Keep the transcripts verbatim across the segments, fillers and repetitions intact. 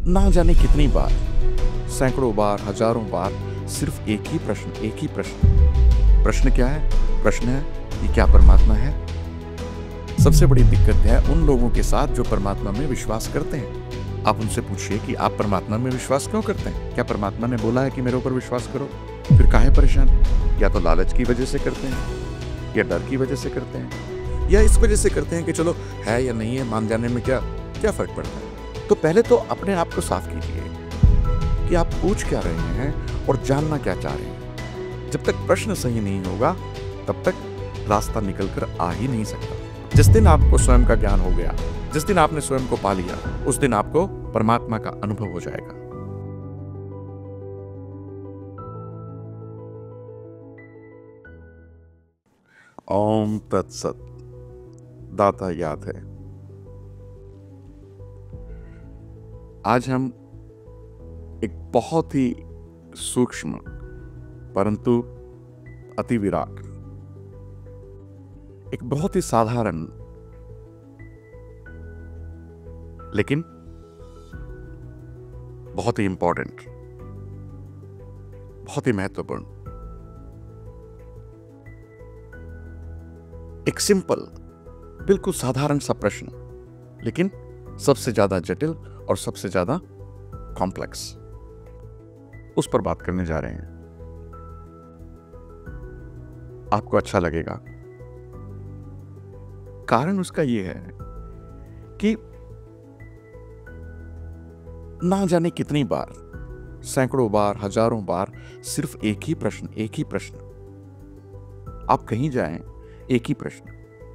ना जाने कितनी बार, सैकड़ों बार, हजारों बार सिर्फ एक ही प्रश्न एक ही प्रश्न प्रश्न क्या है? प्रश्न है कि क्या परमात्मा है? सबसे बड़ी दिक्कत है उन लोगों के साथ जो परमात्मा में विश्वास करते हैं। आप उनसे पूछिए कि आप परमात्मा में विश्वास क्यों करते हैं? क्या परमात्मा ने बोला है कि मेरे ऊपर विश्वास करो? फिर काहे परेशान? या तो लालच की वजह से करते हैं, या डर की वजह से करते हैं, या इस वजह से करते हैं कि चलो है या नहीं है, मान जाने में क्या क्या फर्क पड़ता है। तो पहले तो अपने आप को साफ कीजिए कि आप पूछ क्या रहे हैं और जानना क्या चाह रहे हैं। जब तक प्रश्न सही नहीं होगा तब तक रास्ता निकल कर आ ही नहीं सकता। जिस दिन आपको स्वयं का ज्ञान हो गया, जिस दिन आपने स्वयं को पा लिया, उस दिन आपको परमात्मा का अनुभव हो जाएगा। ओम तत्सत। दाता याद है। आज हम एक बहुत ही सूक्ष्म परंतु अति विराट, एक बहुत ही साधारण लेकिन बहुत ही इंपॉर्टेंट, बहुत ही महत्वपूर्ण, एक सिंपल, बिल्कुल साधारण सा प्रश्न, लेकिन सबसे ज्यादा जटिल और सबसे ज्यादा कॉम्प्लेक्स, उस पर बात करने जा रहे हैं। आपको अच्छा लगेगा। कारण उसका यह है कि ना जाने कितनी बार, सैकड़ों बार, हजारों बार सिर्फ एक ही प्रश्न एक ही प्रश्न आप कहीं जाएं, एक ही प्रश्न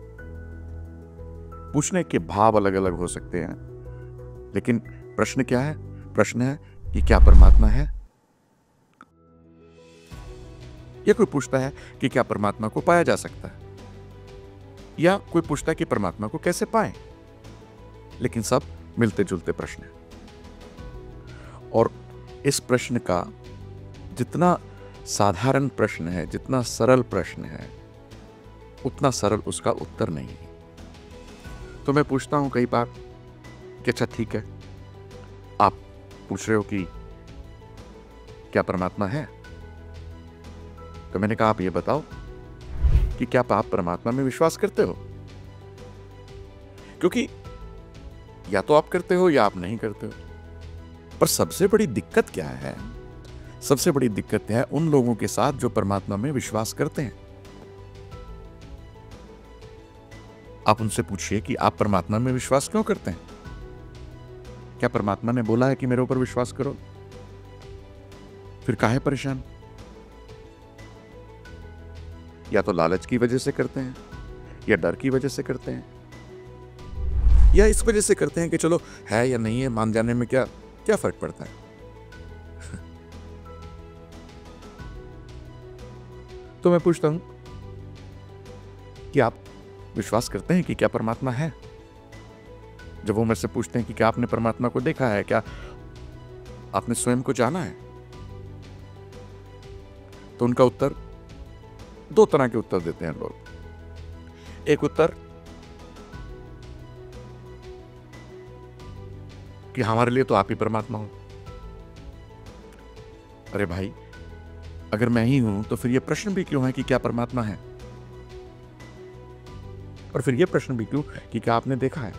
पूछने के भाव अलग अलग हो सकते हैं, लेकिन प्रश्न क्या है? प्रश्न है कि क्या परमात्मा है? या कोई पूछता है कि क्या परमात्मा को पाया जा सकता है, या कोई पूछता है कि परमात्मा को कैसे पाएं। लेकिन सब मिलते जुलते प्रश्न हैं, और इस प्रश्न का जितना साधारण प्रश्न है, जितना सरल प्रश्न है, उतना सरल उसका उत्तर नहीं है। तो मैं पूछता हूं कई बार कि अच्छा ठीक है, आप पूछ रहे हो कि क्या परमात्मा है? तो मैंने कहा आप ये बताओ कि क्या आप परमात्मा में विश्वास करते हो? क्योंकि या तो आप करते हो या आप नहीं करते हो। पर सबसे बड़ी दिक्कत क्या है? सबसे बड़ी दिक्कत है उन लोगों के साथ जो परमात्मा में विश्वास करते हैं। आप उनसे पूछिए कि आप परमात्मा में विश्वास क्यों करते हैं? क्या परमात्मा ने बोला है कि मेरे ऊपर विश्वास करो? फिर काहे परेशान? या तो लालच की वजह से करते हैं, या डर की वजह से करते हैं, या इस वजह से करते हैं कि चलो है या नहीं है, मान जाने में क्या क्या फर्क पड़ता है। तो मैं पूछता हूं कि आप विश्वास करते हैं कि क्या परमात्मा है? जब वो मेरे से पूछते हैं कि क्या आपने परमात्मा को देखा है, क्या आपने स्वयं को जाना है, तो उनका उत्तर, दो तरह के उत्तर देते हैं लोग। एक उत्तर कि हमारे लिए तो आप ही परमात्मा हो। अरे भाई, अगर मैं ही हूं तो फिर यह प्रश्न भी क्यों है कि क्या परमात्मा है? और फिर यह प्रश्न भी क्यों कि क्या आपने देखा है?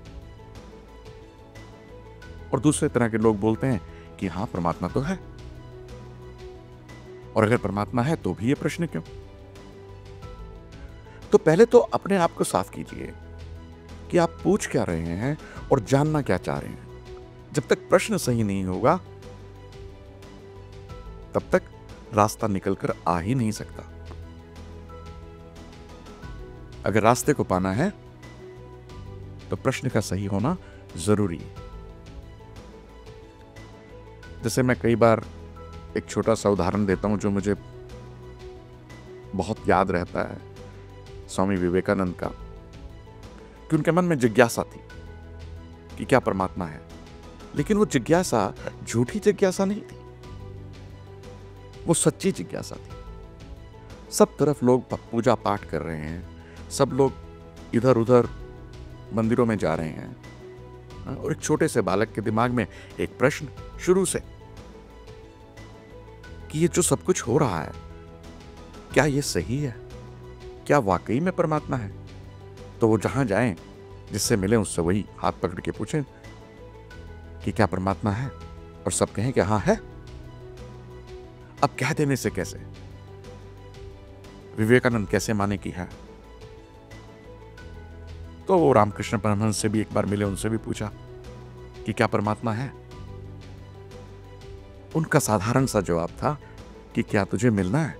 और दूसरे तरह के लोग बोलते हैं कि हां, परमात्मा तो है, और अगर परमात्मा है तो भी यह प्रश्न क्यों? तो पहले तो अपने आप को साफ कीजिए कि आप पूछ क्या रहे हैं और जानना क्या चाह रहे हैं। जब तक प्रश्न सही नहीं होगा तब तक रास्ता निकलकर आ ही नहीं सकता। अगर रास्ते को पाना है तो प्रश्न का सही होना जरूरी है। जैसे मैं कई बार एक छोटा सा उदाहरण देता हूं जो मुझे बहुत याद रहता है, स्वामी विवेकानंद का, कि उनके मन में जिज्ञासा थी कि क्या परमात्मा है। लेकिन वो जिज्ञासा झूठी जिज्ञासा नहीं थी, वो सच्ची जिज्ञासा थी। सब तरफ लोग पूजा पाठ कर रहे हैं, सब लोग इधर उधर मंदिरों में जा रहे हैं, और एक छोटे से बालक के दिमाग में एक प्रश्न शुरू से कि ये जो सब कुछ हो रहा है, क्या ये सही है? क्या वाकई में परमात्मा है? तो वो जहां जाएं, जिससे मिले उससे वही हाथ पकड़ के पूछें कि क्या परमात्मा है, और सब कहें कि हाँ है। अब कह देने से कैसे? विवेकानंद कैसे माने कि है? तो वो रामकृष्ण परमहंस से भी एक बार मिले, उनसे भी पूछा कि क्या परमात्मा है? उनका साधारण सा जवाब था कि क्या तुझे मिलना है?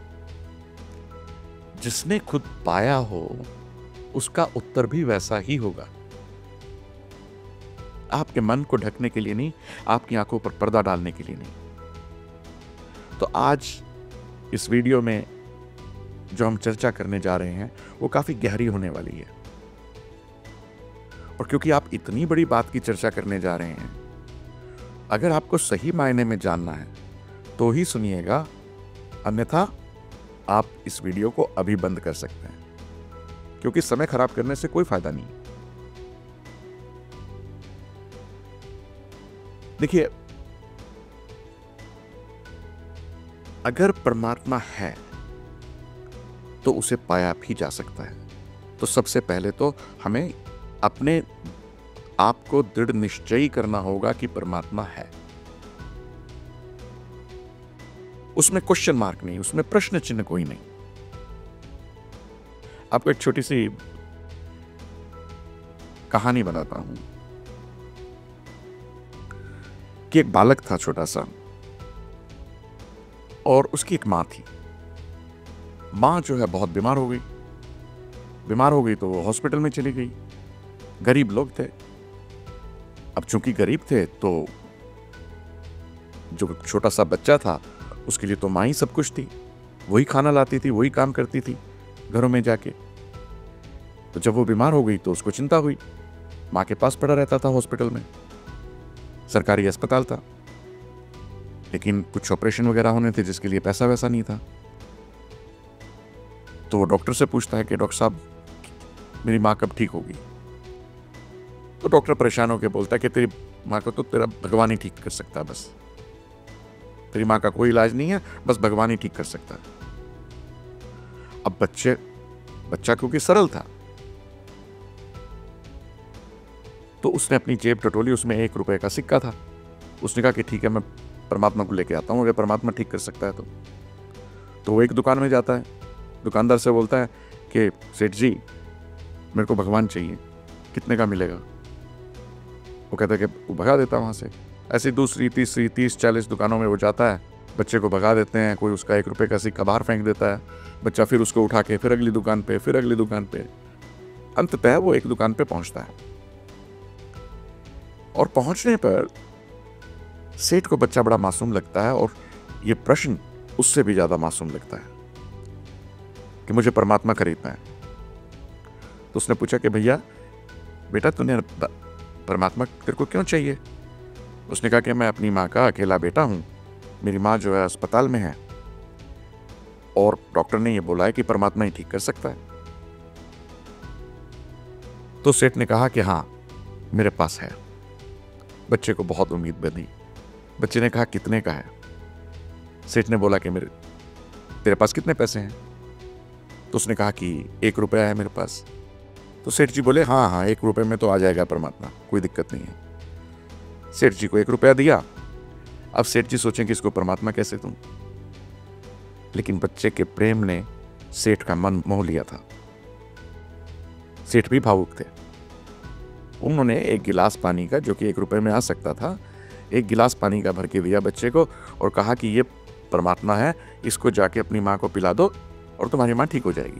जिसने खुद पाया हो उसका उत्तर भी वैसा ही होगा। आपके मन को ढकने के लिए नहीं, आपकी आंखों पर पर्दा डालने के लिए नहीं। तो आज इस वीडियो में जो हम चर्चा करने जा रहे हैं वो काफी गहरी होने वाली है, और क्योंकि आप इतनी बड़ी बात की चर्चा करने जा रहे हैं, अगर आपको सही मायने में जानना है तो ही सुनिएगा, अन्यथा आप इस वीडियो को अभी बंद कर सकते हैं, क्योंकि समय खराब करने से कोई फायदा नहीं। देखिए, अगर परमात्मा है तो उसे पाया भी जा सकता है। तो सबसे पहले तो हमें अपने आप को दृढ़ निश्चयी करना होगा कि परमात्मा है। उसमें क्वेश्चन मार्क नहीं, उसमें प्रश्न चिन्ह कोई नहीं। आपको एक छोटी सी कहानी बताता हूं कि एक बालक था छोटा सा, और उसकी एक मां थी। मां जो है बहुत बीमार हो गई। बीमार हो गई तो वो हॉस्पिटल में चली गई। गरीब लोग थे। अब चूंकि गरीब थे तो जो छोटा सा बच्चा था उसके लिए तो मां ही सब कुछ थी। वही खाना लाती थी, वही काम करती थी घरों में जाके। तो जब वो बीमार हो गई तो उसको चिंता हुई। मां के पास पड़ा रहता था हॉस्पिटल में, सरकारी अस्पताल था, लेकिन कुछ ऑपरेशन वगैरह होने थे जिसके लिए पैसा वैसा नहीं था। तो वो डॉक्टर से पूछता है कि डॉक्टर साहब, मेरी मां कब ठीक होगी? तो डॉक्टर परेशान होकर बोलता है कि तेरी मां को तो तेरा भगवान ही ठीक कर सकता है, बस तेरी मां का कोई इलाज नहीं है, बस भगवान ही ठीक कर सकता है। अब बच्चे बच्चा क्योंकि सरल था तो उसने अपनी जेब टटोली, उसमें एक रुपए का सिक्का था। उसने कहा कि ठीक है, मैं परमात्मा को लेके आता हूं, अगर परमात्मा ठीक कर सकता है तो। तो वो एक दुकान में जाता है, दुकानदार से बोलता है कि सेठ जी, मेरे को भगवान चाहिए, कितने का मिलेगा? वो कहता है कि वो भगा देता वहां से। ऐसी दूसरी तीसरी तीस चालीस दुकानों में वो जाता है, बच्चे को भगा देते हैं। कोई उसका एक रुपए का सिक्का बाहर फेंक देता है, बच्चा फिर उसको उठा के फिर अगली दुकान पे, फिर अगली दुकान पे, अंततः वो एक दुकान पे पहुंचता है। और पहुंचने पर सेठ को बच्चा बड़ा मासूम लगता है, और ये प्रश्न उससे भी ज्यादा मासूम लगता है कि मुझे परमात्मा खरीदना है। तो उसने पूछा कि भैया बेटा, तूने परमात्मा तेरे को क्यों चाहिए? उसने कहा कि मैं अपनी माँ का अकेला बेटा हूं, मेरी माँ जो है अस्पताल में है, और डॉक्टर ने ये बोला है कि परमात्मा ही ठीक कर सकता है। तो सेठ ने कहा कि हाँ, मेरे पास है। बच्चे को बहुत उम्मीद बंधी। बच्चे ने कहा कितने का है? सेठ ने बोला कि मेरे तेरे पास कितने पैसे हैं? तो उसने कहा कि एक रुपया है मेरे पास। तो सेठ जी बोले हाँ हाँ, एक रुपए में तो आ जाएगा परमात्मा, कोई दिक्कत नहीं है। सेठ जी को एक रुपया दिया। अब सेठ जी सोचें कि इसको परमात्मा कैसे दूं, लेकिन बच्चे के प्रेम ने सेठ का मन मोह लिया था। सेठ भी भावुक थे। उन्होंने एक गिलास पानी का, जो कि एक रुपए में आ सकता था, एक गिलास पानी का भर के दिया बच्चे को, और कहा कि ये परमात्मा है, इसको जाके अपनी मां को पिला दो और तुम्हारी मां ठीक हो जाएगी।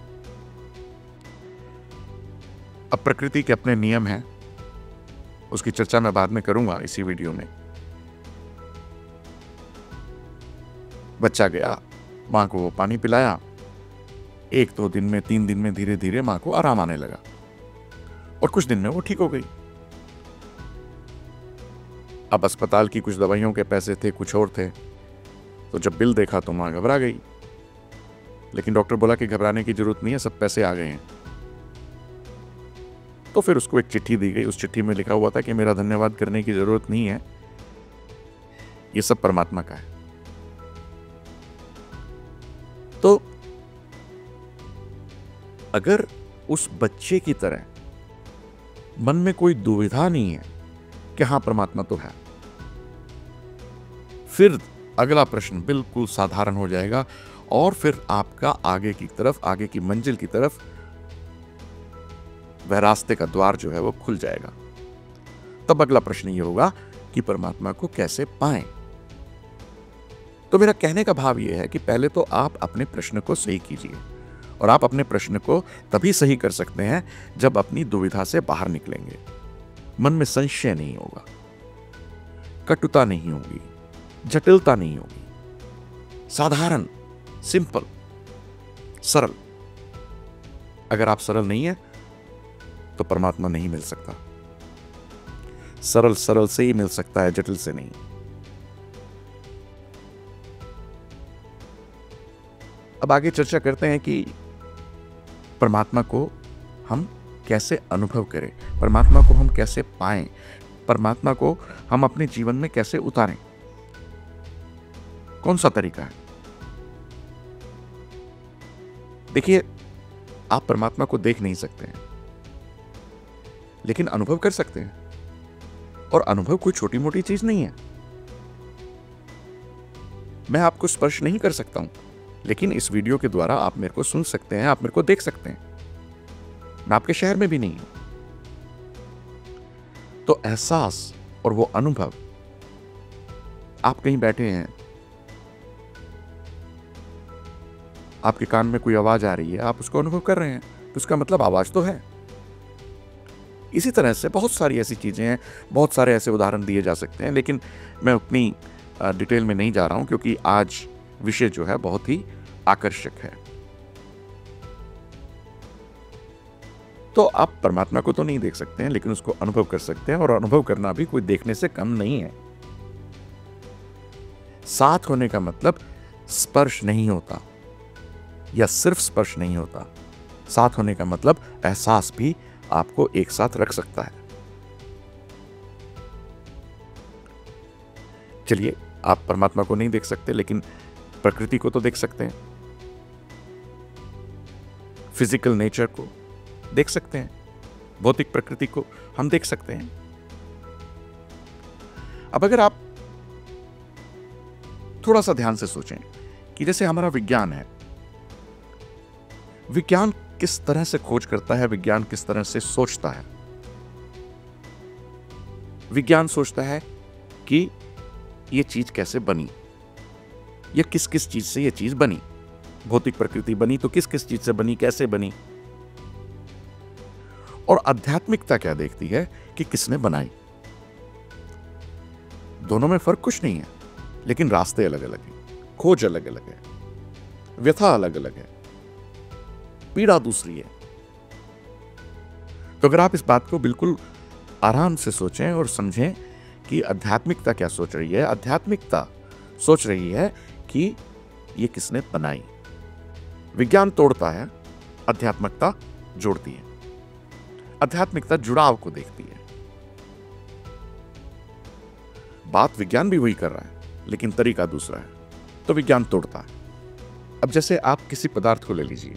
अब प्रकृति के अपने नियम हैं, उसकी चर्चा मैं बाद में करूंगा इसी वीडियो में। बच्चा गया, मां को वो पानी पिलाया। एक दो दिन में, तीन दिन में धीरे धीरे मां को आराम आने लगा, और कुछ दिन में वो ठीक हो गई। अब अस्पताल की कुछ दवाइयों के पैसे थे, कुछ और थे, तो जब बिल देखा तो मां घबरा गई। लेकिन डॉक्टर बोला कि घबराने की जरूरत नहीं है, सब पैसे आ गए हैं। तो फिर उसको एक चिट्ठी दी गई। उस चिट्ठी में लिखा हुआ था कि मेरा धन्यवाद करने की जरूरत नहीं है, ये सब परमात्मा का है। तो अगर उस बच्चे की तरह मन में कोई दुविधा नहीं है कि हां परमात्मा तो है, फिर अगला प्रश्न बिल्कुल साधारण हो जाएगा और फिर आपका आगे की तरफ, आगे की मंजिल की तरफ वह रास्ते का द्वार जो है वो खुल जाएगा। तब अगला प्रश्न ये होगा कि परमात्मा को कैसे पाएं। तो मेरा कहने का भाव यह है कि पहले तो आप अपने प्रश्न को सही कीजिए, और आप अपने प्रश्न को तभी सही कर सकते हैं जब अपनी दुविधा से बाहर निकलेंगे। मन में संशय नहीं होगा, कटुता नहीं होगी, जटिलता नहीं होगी, साधारण, सिंपल, सरल। अगर आप सरल नहीं है तो परमात्मा नहीं मिल सकता। सरल सरल से ही मिल सकता है, जटिल से नहीं। अब आगे चर्चा करते हैं कि परमात्मा को हम कैसे अनुभव करें, परमात्मा को हम कैसे पाएं, परमात्मा को हम अपने जीवन में कैसे उतारें। कौन सा तरीका है? देखिए, आप परमात्मा को देख नहीं सकते हैं, लेकिन अनुभव कर सकते हैं। और अनुभव कोई छोटी मोटी चीज नहीं है। मैं आपको स्पर्श नहीं कर सकता हूं, लेकिन इस वीडियो के द्वारा आप मेरे को सुन सकते हैं, आप मेरे को देख सकते हैं। मैं आपके शहर में भी नहीं हूं। तो एहसास और वो अनुभव, आप कहीं बैठे हैं, आपके कान में कोई आवाज आ रही है, आप उसको अनुभव कर रहे हैं, तो उसका मतलब आवाज तो है। इसी तरह से बहुत सारी ऐसी चीजें हैं, बहुत सारे ऐसे उदाहरण दिए जा सकते हैं, लेकिन मैं उतनी डिटेल में नहीं जा रहा हूं क्योंकि आज विषय जो है बहुत ही आकर्षक है। तो आप परमात्मा को तो नहीं देख सकते हैं, लेकिन उसको अनुभव कर सकते हैं, और अनुभव करना भी कोई देखने से कम नहीं है। साथ होने का मतलब स्पर्श नहीं होता, या सिर्फ स्पर्श नहीं होता। साथ होने का मतलब एहसास भी आपको एक साथ रख सकता है। चलिए, आप परमात्मा को नहीं देख सकते, लेकिन प्रकृति को तो देख सकते हैं, फिजिकल नेचर को देख सकते हैं, भौतिक प्रकृति को हम देख सकते हैं। अब अगर आप थोड़ा सा ध्यान से सोचें कि जैसे हमारा विज्ञान है, विज्ञान किस तरह से खोज करता है, विज्ञान किस तरह से सोचता है। विज्ञान सोचता है कि यह चीज कैसे बनी, यह किस किस चीज से यह चीज बनी, भौतिक प्रकृति बनी तो किस किस चीज से बनी, कैसे बनी। और आध्यात्मिकता क्या देखती है कि किसने बनाई। दोनों में फर्क कुछ नहीं है, लेकिन रास्ते अलग अलग हैं, खोज अलग अलग है, व्यथा अलग अलग है, पीड़ा दूसरी है। तो अगर आप इस बात को बिल्कुल आराम से सोचें और समझें कि आध्यात्मिकता क्या सोच रही है। आध्यात्मिकता सोच रही है कि ये किसने बनाई। विज्ञान तोड़ता है, आध्यात्मिकता जोड़ती है। आध्यात्मिकता जुड़ाव को देखती है। बात विज्ञान भी वही कर रहा है, लेकिन तरीका दूसरा है, तो विज्ञान तोड़ता है। अब जैसे आप किसी पदार्थ को ले लीजिए,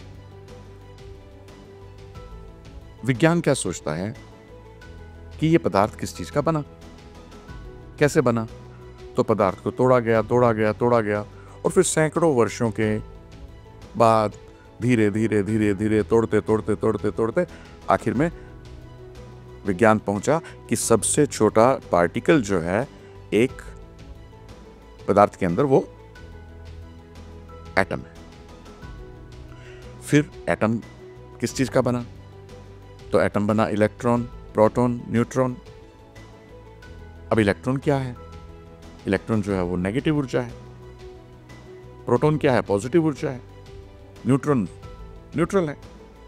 विज्ञान क्या सोचता है कि यह पदार्थ किस चीज का बना, कैसे बना। तो पदार्थ को तोड़ा गया, तोड़ा गया, तोड़ा गया, और फिर सैकड़ों वर्षों के बाद धीरे धीरे धीरे धीरे तोड़ते तोड़ते तोड़ते तोड़ते आखिर में विज्ञान पहुंचा कि सबसे छोटा पार्टिकल जो है एक पदार्थ के अंदर, वो एटम है। फिर एटम किस चीज का बना, तो एटम बना इलेक्ट्रॉन, प्रोटॉन, न्यूट्रॉन। अब इलेक्ट्रॉन क्या है? इलेक्ट्रॉन जो है वो नेगेटिव ऊर्जा है। प्रोटॉन क्या है? पॉजिटिव ऊर्जा है। न्यूट्रॉन न्यूट्रल है।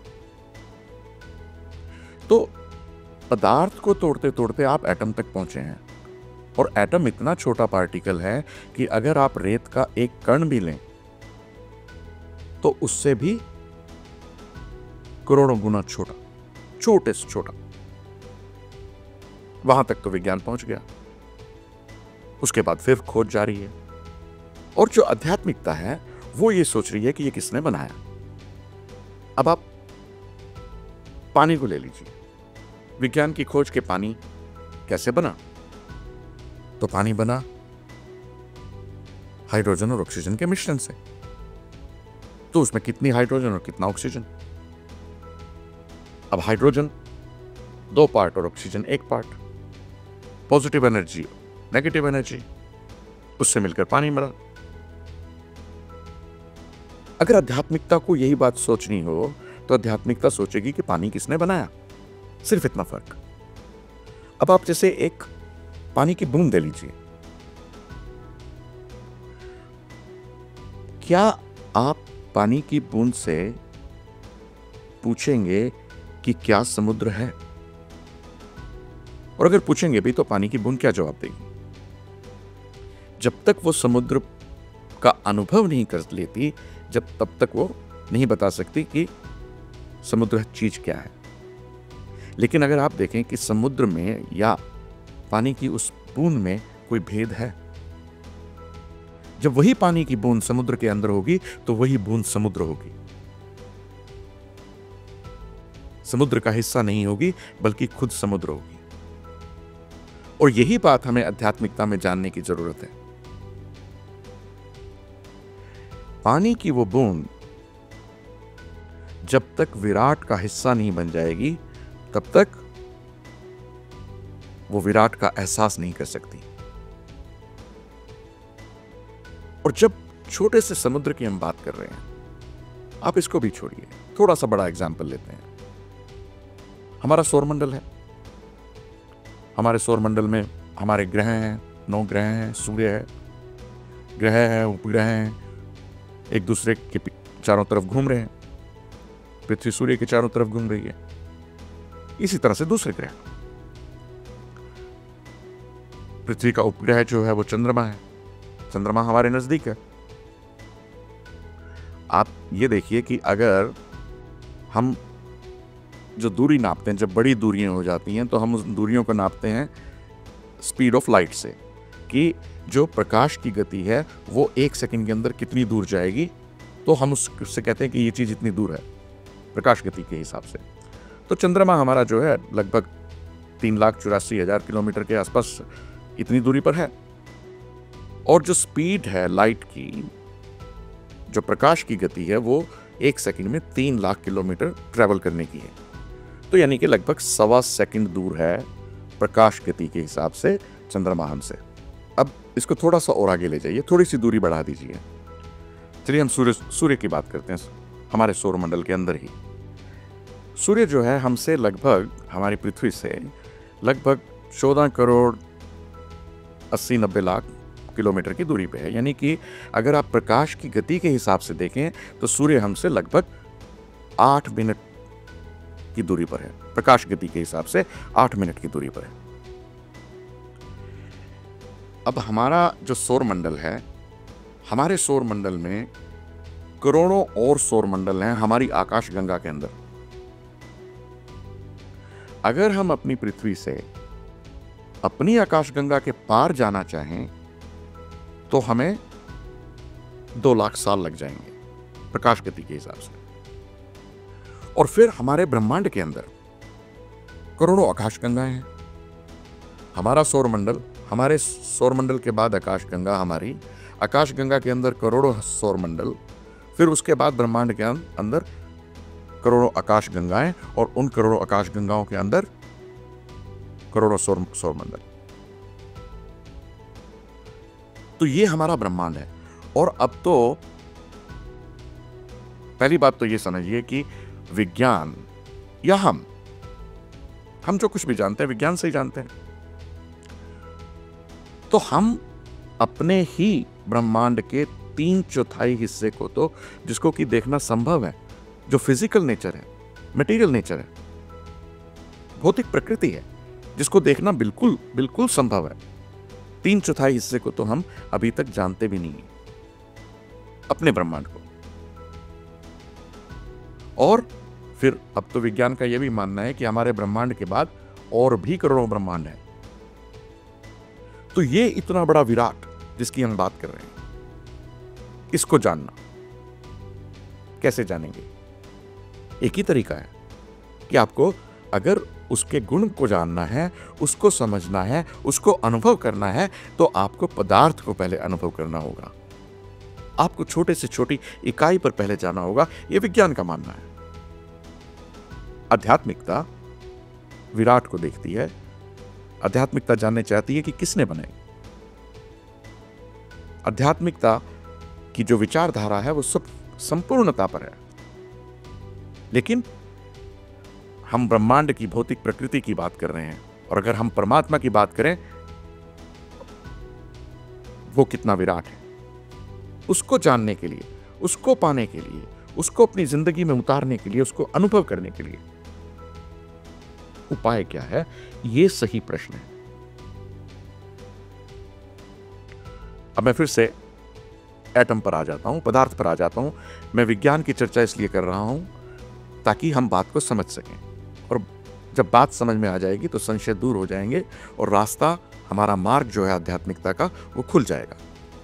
तो पदार्थ को तोड़ते तोड़ते आप एटम तक पहुंचे हैं, और एटम इतना छोटा पार्टिकल है कि अगर आप रेत का एक कण भी लें तो उससे भी करोड़ों गुना छोटा, छोटे से छोटा। वहां तक तो विज्ञान पहुंच गया, उसके बाद फिर खोज जारी है। और जो आध्यात्मिकता है वो ये सोच रही है कि ये किसने बनाया। अब आप पानी को ले लीजिए, विज्ञान की खोज के पानी कैसे बना? तो पानी बना हाइड्रोजन और ऑक्सीजन के मिश्रण से। तो उसमें कितनी हाइड्रोजन और कितना ऑक्सीजन? अब हाइड्रोजन दो पार्ट और ऑक्सीजन एक part, positive energy negative energy, उससे मिलकर पानी बना। अगर आध्यात्मिकता को यही बात सोचनी हो तो आध्यात्मिकता सोचेगी कि पानी किसने बनाया, सिर्फ इतना फर्क। अब आप जैसे एक पानी की बूंद ले लीजिए, क्या आप पानी की बूंद से पूछेंगे कि क्या समुद्र है? और अगर पूछेंगे भी तो पानी की बूंद क्या जवाब देगी? जब तक वो समुद्र का अनुभव नहीं कर लेती, जब तब तक वो नहीं बता सकती कि समुद्र चीज क्या है। लेकिन अगर आप देखें कि समुद्र में या पानी की उस बूंद में कोई भेद है, जब वही पानी की बूंद समुद्र के अंदर होगी तो वही बूंद समुद्र होगी, समुद्र का हिस्सा नहीं होगी बल्कि खुद समुद्र होगी। और यही बात हमें आध्यात्मिकता में जानने की जरूरत है। पानी की वो बूंद जब तक विराट का हिस्सा नहीं बन जाएगी तब तक वो विराट का एहसास नहीं कर सकती। और जब छोटे से समुद्र की हम बात कर रहे हैं, आप इसको भी छोड़िए, थोड़ा सा बड़ा एग्जाम्पल लेते हैं। हमारा सौरमंडल है, हमारे सौरमंडल में हमारे ग्रह हैं, नौ ग्रह हैं, सूर्य है, ग्रह है, उपग्रह हैं, एक दूसरे के चारों तरफ घूम रहे हैं। पृथ्वी सूर्य के चारों तरफ घूम रही है, इसी तरह से दूसरे ग्रह। पृथ्वी का उपग्रह जो है वो चंद्रमा है, चंद्रमा हमारे नजदीक है। आप ये देखिए कि अगर हम जो दूरी नापते हैं, जब बड़ी दूरियां हो जाती हैं तो हम उस दूरियों को नापते हैं स्पीड ऑफ लाइट से, कि जो प्रकाश की गति है वो एक सेकंड के अंदर कितनी दूर जाएगी, तो हम उससे कहते हैं कि ये चीज इतनी दूर है प्रकाश गति के हिसाब से। तो चंद्रमा हमारा जो है लगभग तीन लाख चौरासी हजार किलोमीटर के आसपास इतनी दूरी पर है। और जो स्पीड है लाइट की, जो प्रकाश की गति है, वो एक सेकंड में तीन लाख किलोमीटर ट्रेवल करने की है। तो यानी कि लगभग सवा सेकंड दूर है प्रकाश गति के हिसाब से चंद्रमा हमसे। अब इसको थोड़ा सा और आगे ले जाइए, थोड़ी सी दूरी बढ़ा दीजिए। चलिए हम सूर्य सूर्य की बात करते हैं। हमारे सौरमंडल के अंदर ही सूर्य जो है हमसे लगभग, हमारी पृथ्वी से लगभग चौदह करोड़ अस्सी नब्बे लाख किलोमीटर की दूरी पे है। यानी कि अगर आप प्रकाश की गति के हिसाब से देखें तो सूर्य हमसे लगभग आठ मिनट की दूरी पर है, प्रकाश गति के हिसाब से आठ मिनट की दूरी पर है। अब हमारा जो सौरमंडल है, हमारे सौरमंडल में करोड़ों और सौरमंडल हैं हमारी आकाशगंगा के अंदर। अगर हम अपनी पृथ्वी से अपनी आकाशगंगा के पार जाना चाहें तो हमें दो लाख साल लग जाएंगे प्रकाश गति के हिसाब से। और फिर हमारे ब्रह्मांड के अंदर करोड़ों आकाशगंगाएं हैं। हमारा सौरमंडल, हमारे सौरमंडल के बाद आकाशगंगा, हमारी आकाशगंगा के अंदर करोड़ों सौरमंडल, फिर उसके बाद ब्रह्मांड के अंदर करोड़ों आकाशगंगाएं, और उन करोड़ों आकाशगंगाओं के अंदर करोड़ों सौर सौरमंडल। तो ये हमारा ब्रह्मांड है। और अब तो पहली बात तो ये समझिए कि विज्ञान या हम हम जो कुछ भी जानते हैं विज्ञान से ही जानते हैं। तो हम अपने ही ब्रह्मांड के तीन चौथाई हिस्से को, तो जिसको कि देखना संभव है, जो फिजिकल नेचर है, मटेरियल नेचर है, भौतिक प्रकृति है, जिसको देखना बिल्कुल बिल्कुल संभव है, तीन चौथाई हिस्से को तो हम अभी तक जानते भी नहीं है, अपने ब्रह्मांड को। और फिर अब तो विज्ञान का यह भी मानना है कि हमारे ब्रह्मांड के बाद और भी करोड़ों ब्रह्मांड है, तो ये इतना बड़ा विराट जिसकी हम बात कर रहे हैं, इसको जानना कैसे जानेंगे? एक ही तरीका है कि आपको अगर उसके गुण को जानना है, उसको समझना है, उसको अनुभव करना है, तो आपको पदार्थ को पहले अनुभव करना होगा। आपको छोटे से छोटी इकाई पर पहले जाना होगा। यह विज्ञान का मानना है। आध्यात्मिकता विराट को देखती है। आध्यात्मिकता जानने चाहती है कि किसने बनाई। आध्यात्मिकता की जो विचारधारा है वो सब संपूर्णता पर है। लेकिन हम ब्रह्मांड की भौतिक प्रकृति की बात कर रहे हैं, और अगर हम परमात्मा की बात करें, वो कितना विराट है, उसको जानने के लिए, उसको पाने के लिए, उसको अपनी जिंदगी में उतारने के लिए, उसको अनुभव करने के लिए उपाय क्या है? ये सही प्रश्न है। अब मैं फिर से एटम पर आ जाता हूं, पदार्थ पर आ जाता हूं। मैं विज्ञान की चर्चा इसलिए कर रहा हूं ताकि हम बात को समझ सकें, और जब बात समझ में आ जाएगी तो संशय दूर हो जाएंगे और रास्ता, हमारा मार्ग जो है आध्यात्मिकता का, वो खुल जाएगा।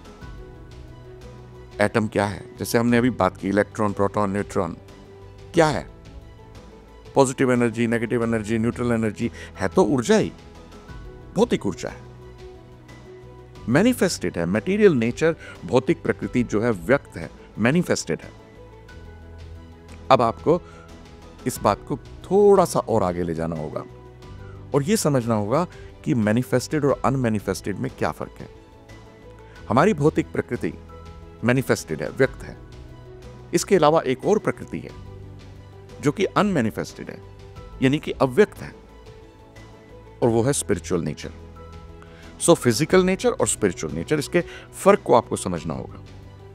एटम क्या है? जैसे हमने अभी बात की, इलेक्ट्रॉन, प्रोटॉन, न्यूट्रॉन क्या है? Positive energy, negative energy, neutral energy है तो ऊर्जा ही, भौतिक ऊर्जा है, मैनिफेस्टेड है। मटेरियल नेचर, भौतिक प्रकृति जो है व्यक्त है, मैनिफेस्टेड है। अब आपको इस बात को थोड़ा सा और आगे ले जाना होगा और यह समझना होगा कि मैनिफेस्टेड और अनमैनिफेस्टेड में क्या फर्क है। हमारी भौतिक प्रकृति मैनिफेस्टेड है, व्यक्त है। इसके अलावा एक और प्रकृति है जो कि अनमैनिफेस्टेड है, यानी कि अव्यक्त है, और वो है spiritual nature. So physical nature और स्पिरिचुअल नेचर, इसके फर्क को आपको समझना होगा।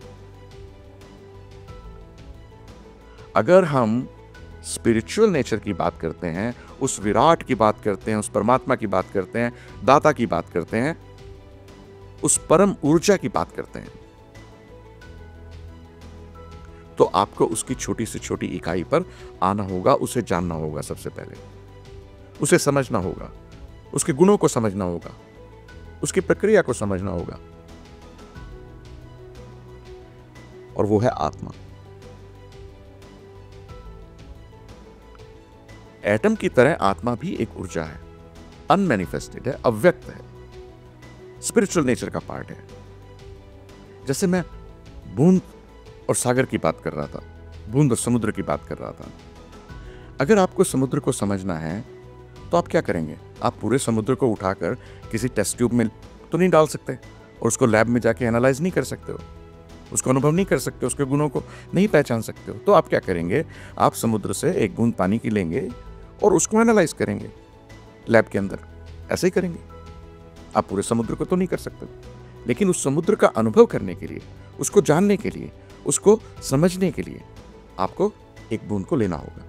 अगर हम स्पिरिचुअल नेचर की बात करते हैं, उस विराट की बात करते हैं, उस परमात्मा की बात करते हैं, दाता की बात करते हैं, उस परम ऊर्जा की बात करते हैं, तो आपको उसकी छोटी से छोटी इकाई पर आना होगा, उसे जानना होगा। सबसे पहले उसे समझना होगा, उसके गुणों को समझना होगा, उसकी प्रक्रिया को समझना होगा, और वो है आत्मा। एटम की तरह आत्मा भी एक ऊर्जा है, अनमैनिफेस्टेड है, अव्यक्त है, स्पिरिचुअल नेचर का पार्ट है। जैसे मैं बूंद और सागर की बात कर रहा था, बूंद और समुद्र की बात कर रहा था। अगर आपको समुद्र को समझना है तो आप क्या करेंगे? आप पूरे समुद्र को उठाकर किसी टेस्ट ट्यूब में तो नहीं डाल सकते, और उसको लैब में जाके एनालाइज नहीं कर सकते हो, उसको अनुभव नहीं कर सकते, उसके गुणों को नहीं पहचान सकते हो। तो आप क्या करेंगे? आप समुद्र से एक बूंद पानी की लेंगे और उसको एनालाइज करेंगे लैब के अंदर। ऐसे ही करेंगे। आप पूरे समुद्र को तो नहीं कर सकते, लेकिन उस समुद्र का अनुभव करने के लिए, उसको जानने के लिए, उसको समझने के लिए आपको एक बूंद को लेना होगा।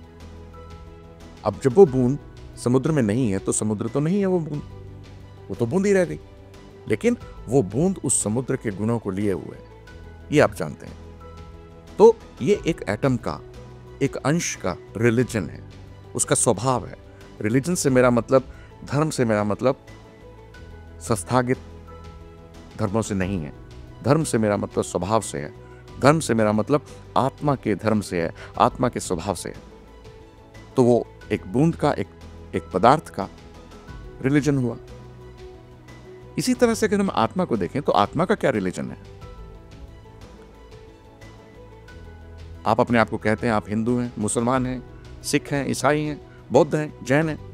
अब जब वो बूंद समुद्र में नहीं है तो समुद्र तो नहीं है, वो बूंद, वो तो बूंद ही रह गई। लेकिन वो बूंद उस समुद्र के गुणों को लिए हुए है, ये आप जानते हैं। तो ये एक एटम का, एक अंश का रिलीजन है, उसका स्वभाव है। रिलीजन से मेरा मतलब, धर्म से मेरा मतलब संस्थागत धर्मों से नहीं है। धर्म से मेरा मतलब स्वभाव से है। धर्म से मेरा मतलब आत्मा के धर्म से है, आत्मा के स्वभाव से है। तो वो एक बूंद का, एक एक पदार्थ का रिलीजन हुआ। इसी तरह से अगर हम आत्मा को देखें तो आत्मा का क्या रिलीजन है? आप अपने आप को कहते हैं आप हिंदू हैं, मुसलमान हैं, सिख हैं, ईसाई हैं, बौद्ध हैं, जैन हैं।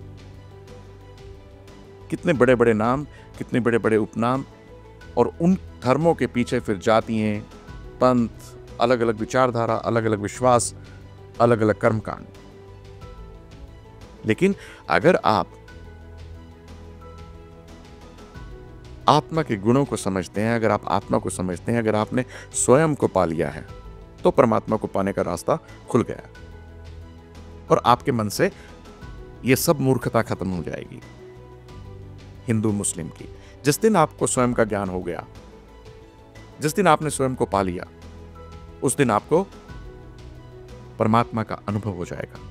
कितने बड़े बड़े नाम, कितने बड़े बड़े उपनाम, और उन धर्मों के पीछे फिर जातियां, पंथ, अलग अलग विचारधारा, अलग अलग विश्वास, अलग अलग कर्मकांड। लेकिन अगर आप आत्मा के गुणों को समझते हैं, अगर आप आत्मा को समझते हैं, अगर आपने स्वयं को पा लिया है, तो परमात्मा को पाने का रास्ता खुल गया और आपके मन से यह सब मूर्खता खत्म हो जाएगी हिंदू मुस्लिम की। जिस दिन आपको स्वयं का ज्ञान हो गया, जिस दिन आपने स्वयं को पा लिया, उस दिन आपको परमात्मा का अनुभव हो जाएगा,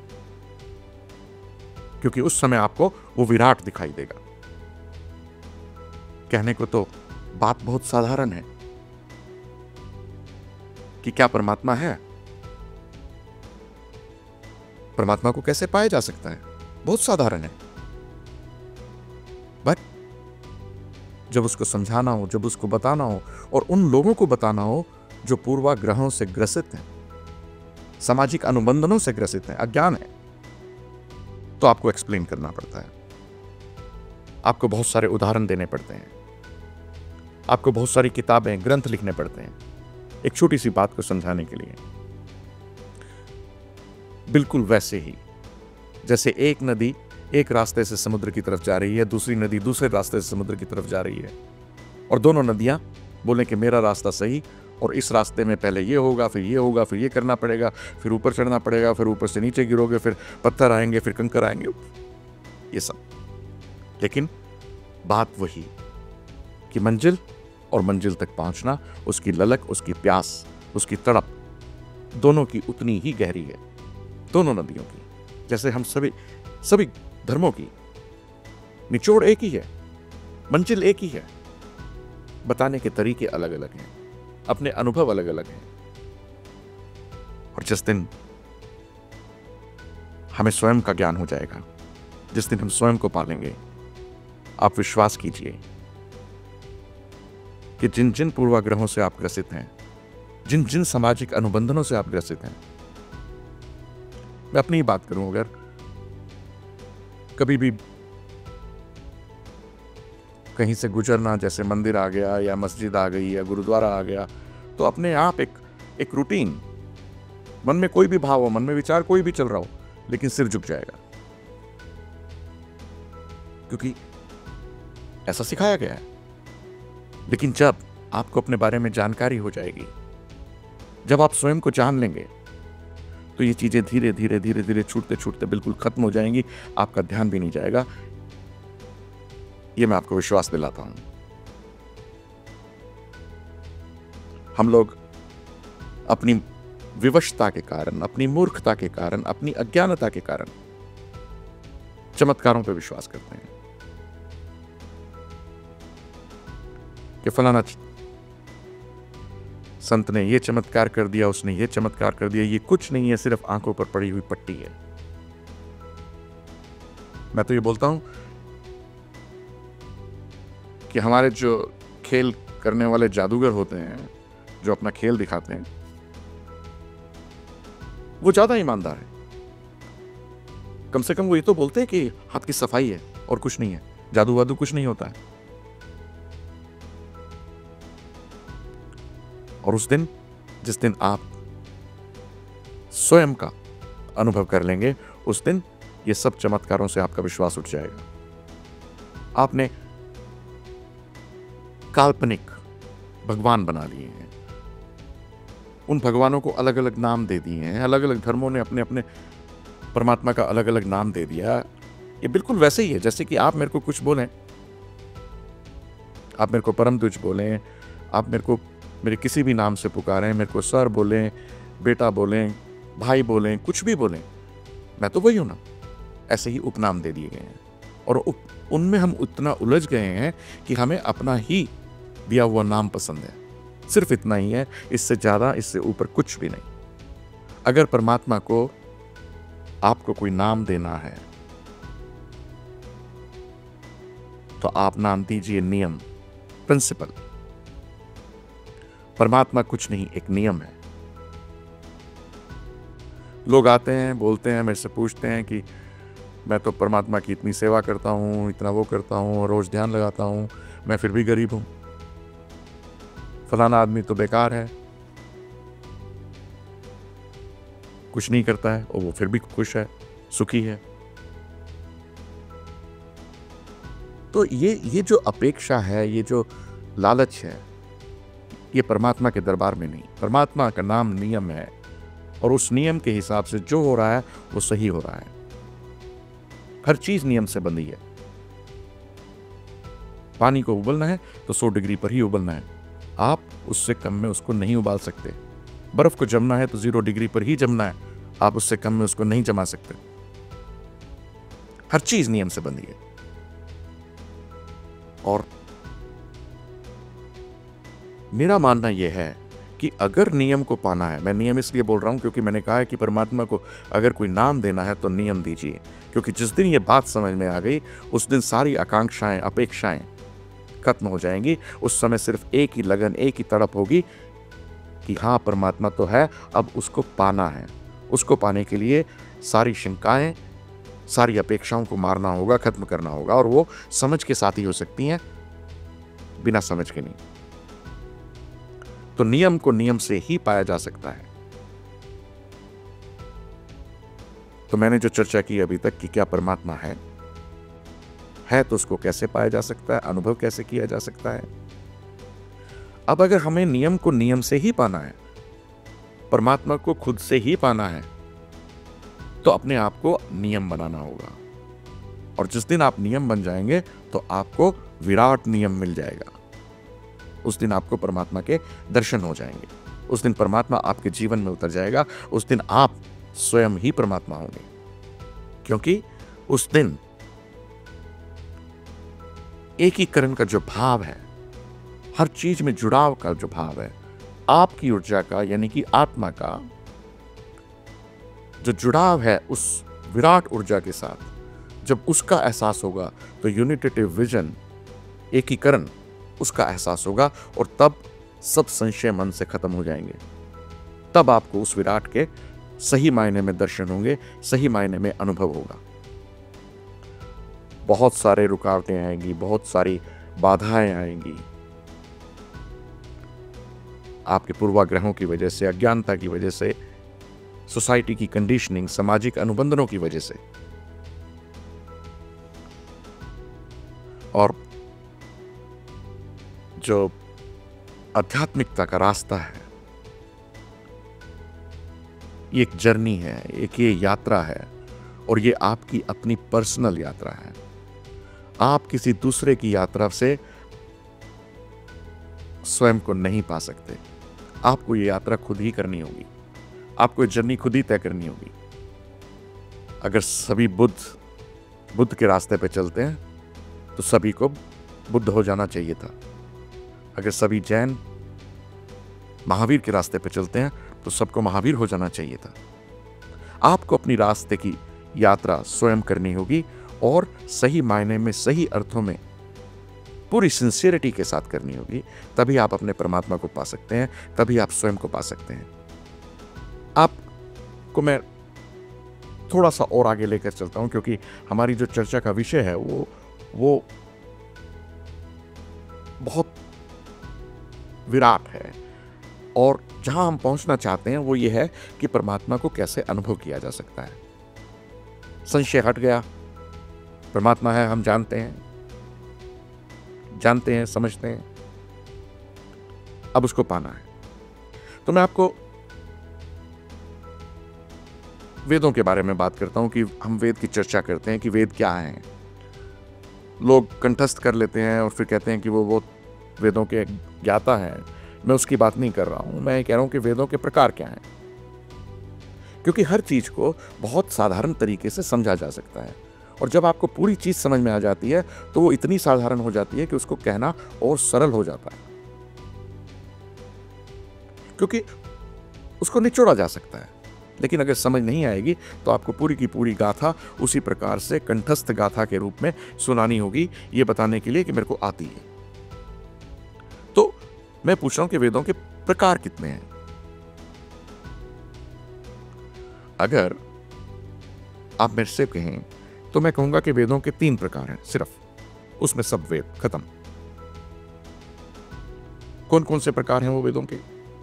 क्योंकि उस समय आपको वो विराट दिखाई देगा। कहने को तो बात बहुत साधारण है कि क्या परमात्मा है, परमात्मा को कैसे पाया जा सकता है, बहुत साधारण है। बट जब उसको समझाना हो, जब उसको बताना हो, और उन लोगों को बताना हो जो पूर्वाग्रहों से ग्रसित हैं, सामाजिक अनुबंधनों से ग्रसित हैं, अज्ञान है, तो आपको एक्सप्लेन करना पड़ता है। आपको बहुत सारे उदाहरण देने पड़ते हैं, आपको बहुत सारी किताबें, ग्रंथ लिखने पड़ते हैं एक छोटी सी बात को समझाने के लिए। बिल्कुल वैसे ही जैसे एक नदी एक रास्ते से समुद्र की तरफ जा रही है, दूसरी नदी दूसरे रास्ते से समुद्र की तरफ जा रही है, और दोनों नदियां बोले कि मेरा रास्ता सही, और इस रास्ते में पहले ये होगा, फिर ये होगा, फिर ये करना पड़ेगा, फिर ऊपर चढ़ना पड़ेगा, फिर ऊपर से नीचे गिरोगे, फिर पत्थर आएंगे, फिर कंकर आएंगे, ये सब। लेकिन बात वही कि मंजिल और मंजिल तक पहुंचना, उसकी ललक, उसकी प्यास, उसकी तड़प दोनों की उतनी ही गहरी है, दोनों नदियों की। जैसे हम सभी सभी धर्मों की निचोड़ एक ही है, मंजिल एक ही है, बताने के तरीके अलग अलग हैं, अपने अनुभव अलग अलग हैं। और जिस दिन हमें स्वयं का ज्ञान हो जाएगा, जिस दिन हम स्वयं को पालेंगे, आप विश्वास कीजिए कि जिन जिन पूर्वाग्रहों से आप ग्रसित हैं, जिन जिन सामाजिक अनुबंधनों से आप ग्रसित हैं, मैं अपनी ही बात करूं, अगर कभी भी कहीं से गुजरना, जैसे मंदिर आ गया या मस्जिद आ गई या गुरुद्वारा आ गया, तो अपने आप एक एक रूटीन, मन में कोई भी भाव हो, मन में विचार कोई भी चल रहा हो, लेकिन सिर झुक जाएगा, क्योंकि ऐसा सिखाया गया है। लेकिन जब आपको अपने बारे में जानकारी हो जाएगी, जब आप स्वयं को जान लेंगे, तो ये चीजें धीरे धीरे धीरे धीरे छूटते छूटते बिल्कुल खत्म हो जाएंगी, आपका ध्यान भी नहीं जाएगा। ये मैं आपको विश्वास दिलाता हूं। हम लोग अपनी विवशता के कारण, अपनी मूर्खता के कारण, अपनी अज्ञानता के कारण चमत्कारों पर विश्वास करते हैं कि फलाना संत ने ये चमत्कार कर दिया, उसने ये चमत्कार कर दिया, ये कुछ नहीं है, सिर्फ आंखों पर पड़ी हुई पट्टी है। मैं तो ये बोलता हूं कि हमारे जो खेल करने वाले जादूगर होते हैं, जो अपना खेल दिखाते हैं, वो ज्यादा ईमानदार है। कम से कम वो ये तो बोलते हैं कि हाथ की सफाई है और कुछ नहीं है, जादू वादू कुछ नहीं होता है। और उस दिन, जिस दिन आप स्वयं का अनुभव कर लेंगे, उस दिन ये सब चमत्कारों से आपका विश्वास उठ जाएगा। आपने काल्पनिक भगवान बना लिए हैं, उन भगवानों को अलग अलग नाम दे दिए हैं, अलग अलग धर्मों ने अपने अपने परमात्मा का अलग अलग नाम दे दिया। ये बिल्कुल वैसे ही है जैसे कि आप मेरे को कुछ बोलें, आप मेरे को परम तुझ बोलें, आप मेरे को मेरे किसी भी नाम से पुकारें, मेरे को सर बोलें, बेटा बोलें, भाई बोलें, कुछ भी बोलें, मैं तो वही हूं ना। ऐसे ही उपनाम दे दिए गए हैं, और उप, उनमें हम उतना उलझ गए हैं कि हमें अपना ही दिया हुआ नाम पसंद है। सिर्फ इतना ही है, इससे ज्यादा, इससे ऊपर कुछ भी नहीं। अगर परमात्मा को आपको कोई नाम देना है, तो आप नाम दीजिए नियम, प्रिंसिपल। परमात्मा कुछ नहीं, एक नियम है। लोग आते हैं, बोलते हैं, मेरे से पूछते हैं कि मैं तो परमात्मा की इतनी सेवा करता हूं, इतना वो करता हूं, रोज ध्यान लगाता हूं, मैं फिर भी गरीब हूं। फलाना आदमी तो बेकार है, कुछ नहीं करता है और वो फिर भी खुश है, सुखी है। तो ये ये जो अपेक्षा है, ये जो लालच है, ये परमात्मा के दरबार में नहीं। परमात्मा का नाम नियम है, और उस नियम के हिसाब से जो हो रहा है वो सही हो रहा है। हर चीज नियम से बंधी है। पानी को उबलना है तो सौ डिग्री पर ही उबलना है, आप उससे कम में उसको नहीं उबाल सकते। बर्फ को जमना है तो जीरो डिग्री पर ही जमना है, आप उससे कम में उसको नहीं जमा सकते। हर चीज नियम से बंधी है। और मेरा मानना यह है कि अगर नियम को पाना है, मैं नियम इसलिए बोल रहा हूं क्योंकि मैंने कहा है कि परमात्मा को अगर कोई नाम देना है तो नियम दीजिए, क्योंकि जिस दिन ये बात समझ में आ गई उस दिन सारी आकांक्षाएं, अपेक्षाएं खत्म हो जाएंगी। उस समय सिर्फ एक ही लगन, एक ही तड़प होगी कि हाँ परमात्मा तो है, अब उसको पाना है। उसको पाने के लिए सारी शंकाएं, सारी अपेक्षाओं को मारना होगा, खत्म करना होगा, और वो समझ के साथ ही हो सकती हैं, बिना समझ के नहीं। तो नियम को नियम से ही पाया जा सकता है। तो मैंने जो चर्चा की अभी तक कि क्या परमात्मा है है तो उसको कैसे पाया जा सकता है, अनुभव कैसे किया जा सकता है। अब अगर हमें नियम को नियम से ही पाना है, परमात्मा को खुद से ही पाना है, तो अपने आप को नियम बनाना होगा। और जिस दिन आप नियम बन जाएंगे तो आपको विराट नियम मिल जाएगा। उस दिन आपको परमात्मा के दर्शन हो जाएंगे। उस दिन परमात्मा आपके जीवन में उतर जाएगा। उस दिन आप स्वयं ही परमात्मा होंगे, क्योंकि उस दिन एकीकरण का जो भाव है, हर चीज में जुड़ाव का जो भाव है, आपकी ऊर्जा का यानी कि आत्मा का जो जुड़ाव है उस विराट ऊर्जा के साथ, जब उसका एहसास होगा तो यूनिटेटिव विजन, एकीकरण, उसका एहसास होगा। और तब सब संशय मन से खत्म हो जाएंगे। तब आपको उस विराट के सही मायने में दर्शन होंगे, सही मायने में अनुभव होगा। बहुत सारे रुकावटें आएंगी, बहुत सारी बाधाएं आएंगी, आपके पूर्वाग्रहों की वजह से, अज्ञानता की वजह से, सोसाइटी की कंडीशनिंग, सामाजिक अनुबंधनों की वजह से। और जो आध्यात्मिकता का रास्ता है, ये एक जर्नी है, एक ये यात्रा है, और ये आपकी अपनी पर्सनल यात्रा है। आप किसी दूसरे की यात्रा से स्वयं को नहीं पा सकते। आपको ये यात्रा खुद ही करनी होगी, आपको ये जर्नी खुद ही तय करनी होगी। अगर सभी बुद्ध बुद्ध के रास्ते पे चलते हैं तो सभी को बुद्ध हो जाना चाहिए था। अगर सभी जैन महावीर के रास्ते पे चलते हैं तो सबको महावीर हो जाना चाहिए था। आपको अपनी रास्ते की यात्रा स्वयं करनी होगी, और सही मायने में, सही अर्थों में, पूरी सिंसियरिटी के साथ करनी होगी। तभी आप अपने परमात्मा को पा सकते हैं, तभी आप स्वयं को पा सकते हैं। आपको मैं थोड़ा सा और आगे लेकर चलता हूं, क्योंकि हमारी जो चर्चा का विषय है वो वो बहुत विराट है, और जहां हम पहुंचना चाहते हैं वो ये है कि परमात्मा को कैसे अनुभव किया जा सकता है। संशय हट गया, परमात्मा है, हम जानते हैं जानते हैं समझते हैं, अब उसको पाना है। तो मैं आपको वेदों के बारे में बात करता हूं कि हम वेद की चर्चा करते हैं कि वेद क्या हैं। लोग कंठस्थ कर लेते हैं और फिर कहते हैं कि वो वो वेदों के ज्ञाता हैं। मैं उसकी बात नहीं कर रहा हूं, मैं कह रहा हूं कि वेदों के प्रकार क्या हैं, क्योंकि हर चीज को बहुत साधारण तरीके से समझा जा सकता है। और जब आपको पूरी चीज समझ में आ जाती है तो वो इतनी साधारण हो जाती है कि उसको कहना और सरल हो जाता है, क्योंकि उसको निचोड़ा जा सकता है। लेकिन अगर समझ नहीं आएगी तो आपको पूरी की पूरी गाथा उसी प्रकार से कंठस्थ गाथा के रूप में सुनानी होगी, ये बताने के लिए कि मेरे को आती है। तो मैं पूछ रहा हूं कि वेदों के प्रकार कितने हैं। अगर आप मेरे से कहें तो मैं कहूंगा कि वेदों के तीन प्रकार हैं सिर्फ, उसमें सब वेद खत्म। कौन कौन से प्रकार हैं वो वेदों के?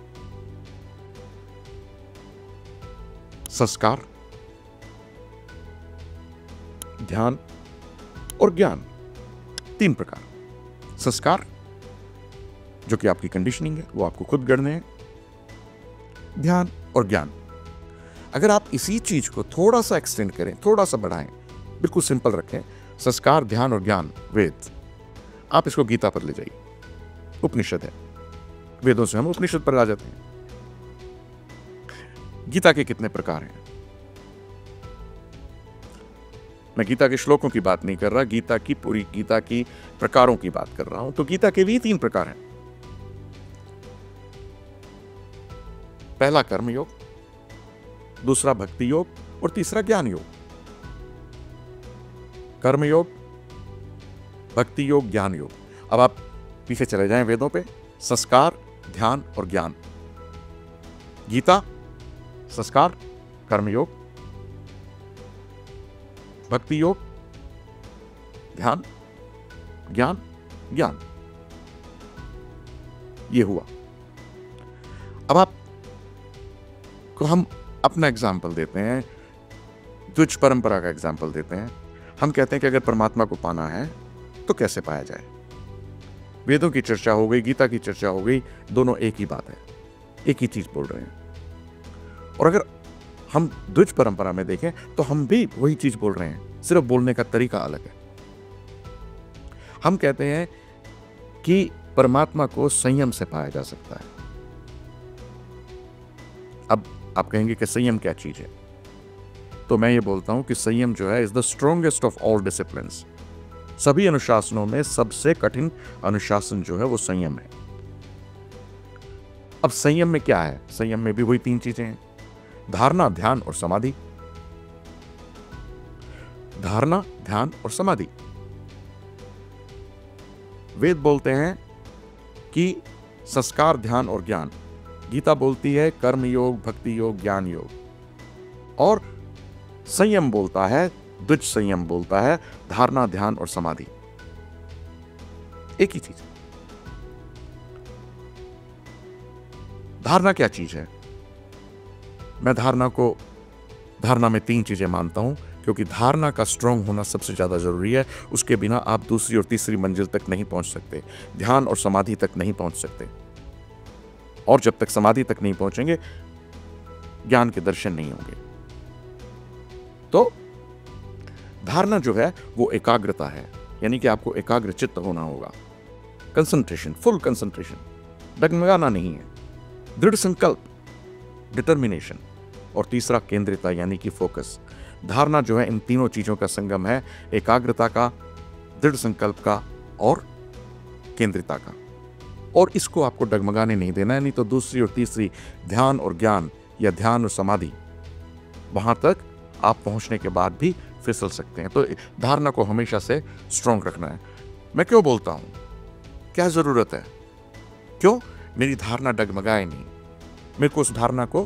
संस्कार, ध्यान और ज्ञान, तीन प्रकार। संस्कार जो कि आपकी कंडीशनिंग है, वो आपको खुद गढ़ने हैं। ध्यान और ज्ञान, अगर आप इसी चीज को थोड़ा सा एक्सटेंड करें, थोड़ा सा बढ़ाएं, बिल्कुल सिंपल रखें, संस्कार, ध्यान और ज्ञान, वेद, आप इसको गीता पर ले जाइए। उपनिषद है, वेदों से हम उपनिषद पर आ जाते हैं। गीता के कितने प्रकार हैं? मैं गीता के श्लोकों की बात नहीं कर रहा, गीता की पूरी गीता की प्रकारों की बात कर रहा हूं। तो गीता के भी तीन प्रकार हैं। पहला कर्म योग, दूसरा भक्ति योग और तीसरा ज्ञान योग। कर्म योग, भक्ति योग, ज्ञान योग। अब आप पीछे चले जाएं वेदों पे, संस्कार, ध्यान और ज्ञान। गीता, संस्कार, कर्म योग, भक्ति योग, ध्यान, ज्ञान, ज्ञान। ये हुआ। अब आप को हम अपना एग्जाम्पल देते हैं, द्विज परंपरा का एग्जाम्पल देते हैं। हम कहते हैं कि अगर परमात्मा को पाना है तो कैसे पाया जाए। वेदों की चर्चा हो गई, गीता की चर्चा हो गई, दोनों एक ही बात है, एक ही चीज बोल रहे हैं। और अगर हम द्विज परंपरा में देखें तो हम भी वही चीज बोल रहे हैं, सिर्फ बोलने का तरीका अलग है। हम कहते हैं कि परमात्मा को संयम से पाया जा सकता है। अब आप कहेंगे कि संयम क्या चीज है, तो मैं ये बोलता हूं कि संयम जो है is the strongest of all disciplines. सभी अनुशासनों में सबसे कठिन अनुशासन जो है वो संयम है। अब संयम में क्या है? संयम में भी वही तीन चीजें हैं, धारणा, ध्यान और समाधि। धारणा, ध्यान और समाधि। वेद बोलते हैं कि संस्कार, ध्यान और ज्ञान। गीता बोलती है कर्म योग, भक्ति योग, ज्ञान योग। और संयम बोलता है, द्विज संयम बोलता है धारणा, ध्यान और समाधि। एक ही चीज। धारणा क्या चीज है? मैं धारणा को धारणा में तीन चीजें मानता हूं, क्योंकि धारणा का स्ट्रांग होना सबसे ज्यादा जरूरी है। उसके बिना आप दूसरी और तीसरी मंजिल तक नहीं पहुंच सकते, ध्यान और समाधि तक नहीं पहुंच सकते। और जब तक समाधि तक नहीं पहुंचेंगे, ज्ञान के दर्शन नहीं होंगे। तो धारणा जो है वो एकाग्रता है, यानी कि आपको एकाग्र चित्त होना होगा, कंसंट्रेशन, फुल कंसंट्रेशन, डगमगाना नहीं है, दृढ़ संकल्प, डिटर्मिनेशन। और तीसरा केंद्रिता, यानी कि फोकस। धारणा जो है इन तीनों चीजों का संगम है, एकाग्रता का, दृढ़ संकल्प का और केंद्रिता का। और इसको आपको डगमगाने नहीं देना है, नहीं तो दूसरी और तीसरी ध्यान और ज्ञान या ध्यान और समाधि, वहां तक आप पहुंचने के बाद भी फिसल सकते हैं। तो धारणा को हमेशा से स्ट्रांग रखना है। मैं क्यों बोलता हूं, क्या जरूरत है, क्यों मेरी धारणा डगमगाए नहीं, मेरे को उस धारणा को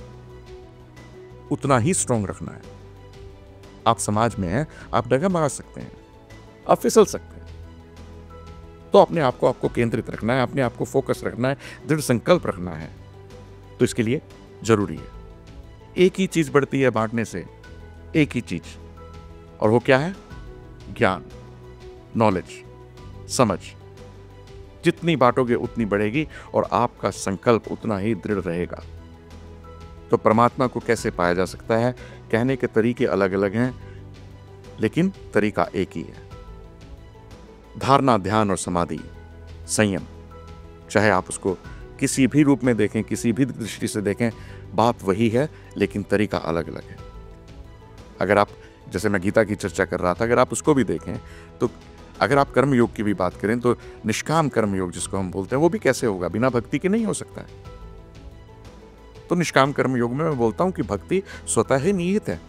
उतना ही स्ट्रांग रखना है। आप समाज में हैं, आप डगमगा सकते हैं, आप फिसल सकते हैं। तो अपने आप को आपको केंद्रित रखना है, अपने आप को फोकस रखना है, दृढ़ संकल्प रखना है। तो इसके लिए जरूरी है, एक ही चीज बढ़ती है बांटने से, एक ही चीज, और वो क्या है? ज्ञान, नॉलेज, समझ। जितनी बांटोगे उतनी बढ़ेगी और आपका संकल्प उतना ही दृढ़ रहेगा। तो परमात्मा को कैसे पाया जा सकता है? कहने के तरीके अलग अलग हैं, लेकिन तरीका एक ही है, धारणा, ध्यान और समाधि, संयम। चाहे आप उसको किसी भी रूप में देखें, किसी भी दृष्टि से देखें, बात वही है, लेकिन तरीका अलग अलग है। अगर आप, जैसे मैं गीता की चर्चा कर रहा था, अगर आप उसको भी देखें तो अगर आप कर्म योग की भी बात करें तो निष्काम कर्म योग जिसको हम बोलते हैं, वो भी कैसे होगा? बिना भक्ति के नहीं हो सकता है। तो निष्काम कर्म योग में मैं बोलता हूं कि भक्ति स्वतः ही निहित है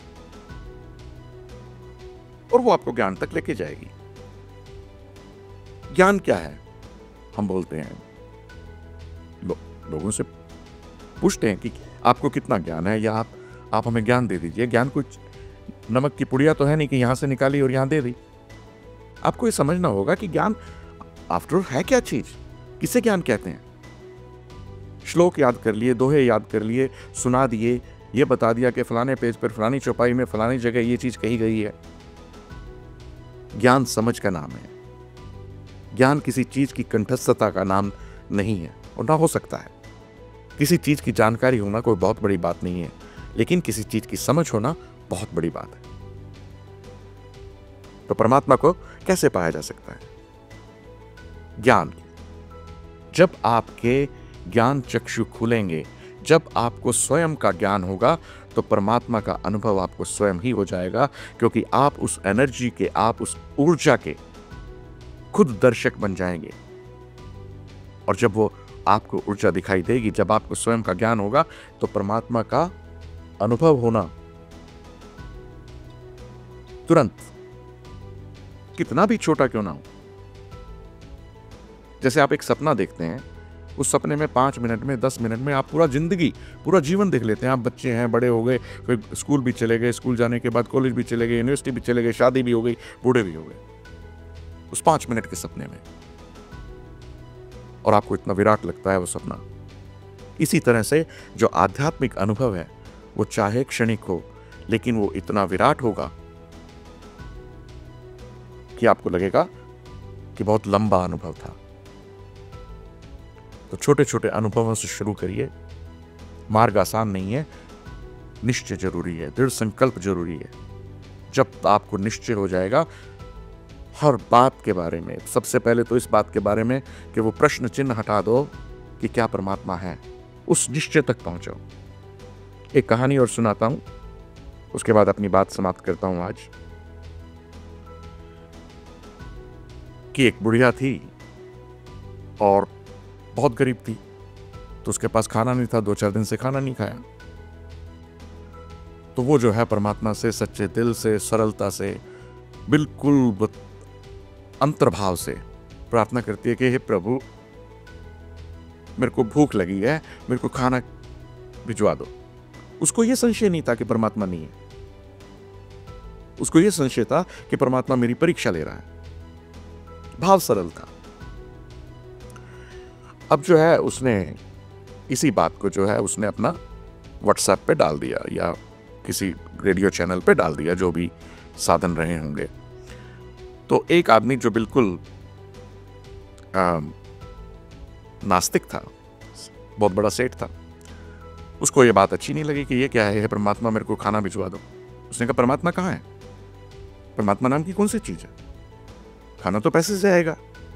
और वो आपको ज्ञान तक लेके जाएगी। ज्ञान क्या है? हम बोलते हैं, लो, लोगों से पूछते हैं कि आपको कितना ज्ञान है, या आप आप हमें ज्ञान दे दीजिए। ज्ञान कुछ नमक की पुड़िया तो है नहीं कि यहां से निकाली और यहां दे दी। आपको ये समझना होगा कि ज्ञान आफ्टर ऑल है क्या चीज, किसे ज्ञान कहते हैं। श्लोक याद कर लिए, दोहे याद कर लिए, सुना दिए, ये बता दिया कि फलाने पेज पर, फलानी चौपाई में, फलानी जगह ये चीज कही गई है। ज्ञान समझ का नाम है। ज्ञान किसी चीज की कंठस्थता का नाम नहीं है, और ना हो सकता है। किसी चीज की जानकारी होना कोई बहुत बड़ी बात नहीं है, लेकिन किसी चीज की समझ होना बहुत बड़ी बात है। तो परमात्मा को कैसे पाया जा सकता है? ज्ञान। जब आपके ज्ञान चक्षु खुलेंगे, जब आपको स्वयं का ज्ञान होगा, तो परमात्मा का अनुभव आपको स्वयं ही हो जाएगा, क्योंकि आप उस एनर्जी के, आप उस ऊर्जा के खुद दर्शक बन जाएंगे। और जब वो आपको ऊर्जा दिखाई देगी। जब आपको स्वयं का ज्ञान होगा तो परमात्मा का अनुभव होना तुरंत, कितना भी छोटा क्यों ना हो। जैसे आप एक सपना देखते हैं, उस सपने में पांच मिनट में, दस मिनट में आप पूरा जिंदगी, पूरा जीवन देख लेते हैं। आप बच्चे हैं, बड़े हो गए, फिर स्कूल भी चले गए, स्कूल जाने के बाद कॉलेज भी चले गए, यूनिवर्सिटी भी चले गए, शादी भी हो गई, बूढ़े भी हो गए, उस पांच मिनट के सपने में, और आपको इतना विराट लगता है वो सपना। इसी तरह से जो आध्यात्मिक अनुभव है वो चाहे क्षणिक हो, लेकिन वो इतना विराट होगा कि आपको लगेगा कि बहुत लंबा अनुभव था। तो छोटे छोटे अनुभवों से शुरू करिए। मार्ग आसान नहीं है, निश्चय जरूरी है, दृढ़ संकल्प जरूरी है। जब आपको निश्चय हो जाएगा हर बात के बारे में, सबसे पहले तो इस बात के बारे में कि वो प्रश्न चिन्ह हटा दो कि क्या परमात्मा है, उस निश्चय तक पहुंचो। एक कहानी और सुनाता हूं, उसके बाद अपनी बात समाप्त करता हूं आज। कि एक बुढ़िया थी और बहुत गरीब थी, तो उसके पास खाना नहीं था, दो चार दिन से खाना नहीं खाया। तो वो जो है परमात्मा से सच्चे दिल से, सरलता से, बिल्कुल अंतर्भाव से प्रार्थना करती है कि हे प्रभु, मेरे को भूख लगी है, मेरे को खाना भिजवा दो। उसको यह संशय नहीं था कि परमात्मा नहीं है, उसको यह संशय था कि परमात्मा मेरी परीक्षा ले रहा है। भाव सरल था। अब जो है उसने इसी बात को जो है उसने अपना व्हाट्सएप पे डाल दिया या किसी रेडियो चैनल पे डाल दिया, जो भी साधन रहे होंगे। तो एक आदमी जो बिल्कुल आ, नास्तिक था, बहुत बड़ा सेठ था, उसको ये बात अच्छी नहीं लगी कि ये क्या है, परमात्मा मेरे को खाना भिजवा दो। उसने कहा परमात्मा कहाँ है, परमात्मा नाम की कौन सी चीज है, खाना तो पैसे से आएगा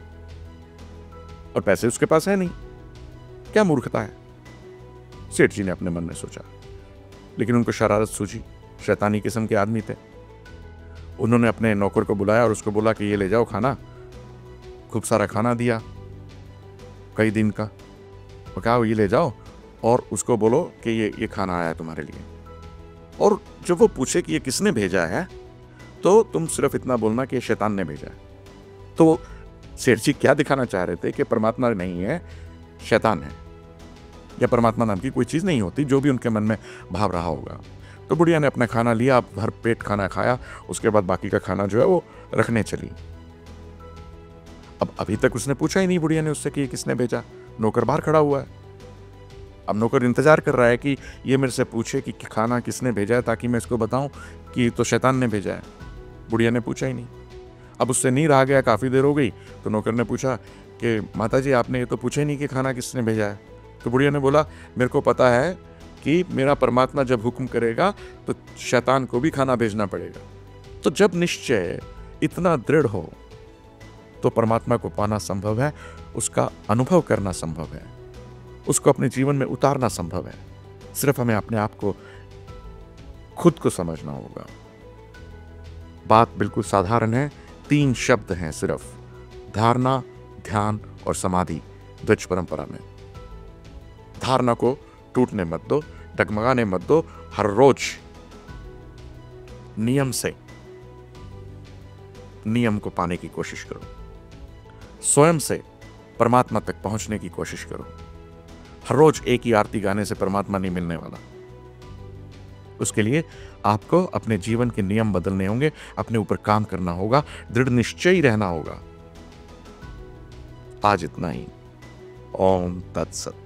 और पैसे उसके पास है नहीं, क्या मूर्खता है। सेठ जी ने अपने मन में सोचा, लेकिन उनको शरारत सूझी, शैतानी किस्म के आदमी थे। उन्होंने अपने नौकर को बुलाया और उसको बोला कि ये ले जाओ खाना। खूब सारा खाना दिया कई दिन का, वो कहा ये ले जाओ और उसको बोलो कि ये ये खाना आया तुम्हारे लिए। और जब वो पूछे कि ये किसने भेजा है, तो तुम सिर्फ इतना बोलना कि ये शैतान ने भेजा है। तो सेठ जी क्या दिखाना चाह रहे थे कि परमात्मा नहीं है, शैतान है, या परमात्मा नाम की कोई चीज नहीं होती, जो भी उनके मन में भाव रहा होगा। तो बुढ़िया ने अपना खाना लिया, भर पेट खाना खाया, उसके बाद बाकी का खाना जो है वो रखने चली। अब अभी तक उसने पूछा ही नहीं बुढ़िया ने उससे कि ये किसने भेजा। नौकर बाहर खड़ा हुआ है। अब नौकर इंतजार कर रहा है कि ये मेरे से पूछे कि खाना किसने भेजा है, ताकि मैं इसको बताऊं कि तो शैतान ने भेजा है। बुढ़िया ने पूछा ही नहीं। अब उससे नहीं रहा गया, काफी देर हो गई, तो नौकर ने पूछा कि माता जी आपने ये तो पूछा ही नहीं कि खाना किसने भेजा है। तो बुढ़िया ने बोला मेरे को पता है कि मेरा परमात्मा जब हुक्म करेगा तो शैतान को भी खाना भेजना पड़ेगा। तो जब निश्चय इतना दृढ़ हो तो परमात्मा को पाना संभव है, उसका अनुभव करना संभव है, उसको अपने जीवन में उतारना संभव है। सिर्फ हमें अपने आप को, खुद को समझना होगा। बात बिल्कुल साधारण है, तीन शब्द हैं सिर्फ, धारणा, ध्यान और समाधि द्विज परंपरा में। धारणा को टूटने मत दो, डगमगाने मत दो। हर रोज नियम से नियम को पाने की कोशिश करो। स्वयं से परमात्मा तक पहुंचने की कोशिश करो। हर रोज एक ही आरती गाने से परमात्मा नहीं मिलने वाला। उसके लिए आपको अपने जीवन के नियम बदलने होंगे, अपने ऊपर काम करना होगा, दृढ़ निश्चयी रहना होगा। आज इतना ही। ओम तत्सत।